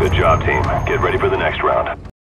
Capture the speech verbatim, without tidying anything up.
Good job, team. Get ready for the next round.